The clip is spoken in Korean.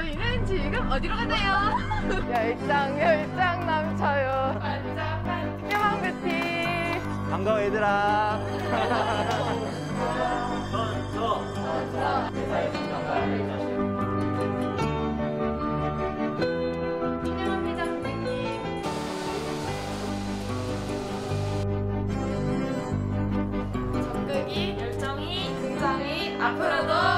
저희는 지금 어디로 가나요? 열정 넘쳐요. 깨방 뷰티. 반가워 얘들아. 환영합니다, 선생님. 적극이, 열정이, 긍정이 앞으로도